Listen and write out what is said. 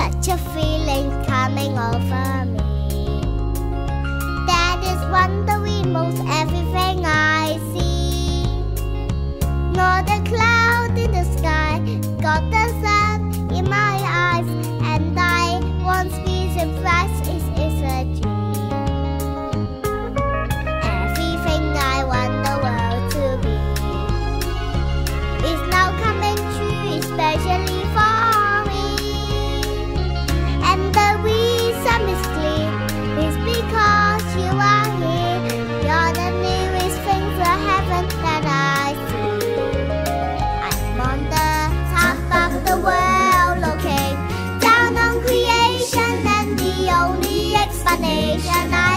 such a feeling coming over me. That is wondering most everything I see. Not a cloud in the sky, got the sun in my eyes, and I once be surprised it is a dream. Everything I want the world to be is now coming true, especially for me. And the reason is clear, is because you are here. You're the nearest thing to heaven that I see. I'm on the top of the world, looking down on creation, and the only explanation